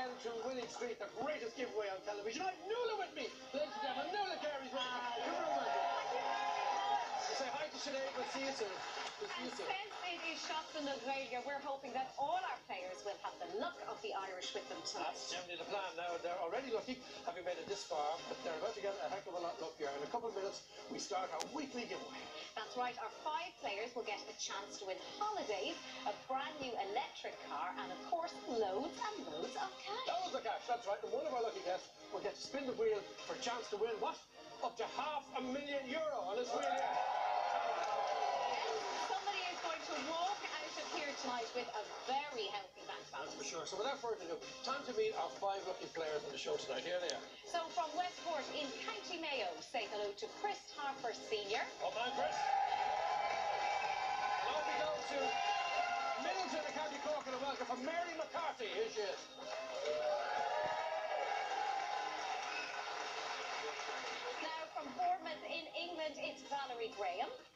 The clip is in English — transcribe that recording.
well to winning streak, the greatest giveaway on television. I have Nuala with me. Ladies and gentlemen, Nuala Carey's ready to come. Say hi to Sinead. We'll see you soon. And since it is Shots in Australia, we're hoping that all our players will have the luck of the Irish with them tonight. That's generally the plan. Now, they're already lucky, having made it this far, but they're about to get a heck of a lot luckier. In a couple of minutes, we start our weekly giveaway. That's right. Our 5 players will get a chance to win holidays, a brand new electric car, and of course, loads and loads of cash. Loads of cash, that's right. And one of our lucky guests will get to spin the wheel for a chance to win what? Up to €500,000 on this wheel here. Somebody is going to walk out of here tonight with a very healthy bank balance. That's for sure. So without further ado, time to meet our 5 lucky players on the show tonight. Here they are. So from Westport in County Mayo, say hello to Chris Harper Sr. Come on, Chris. Now we go to Middleton in County Cork, and a welcome from Mary McCarthy. Here she is. Now from Bournemouth in England, it's Valerie Graham.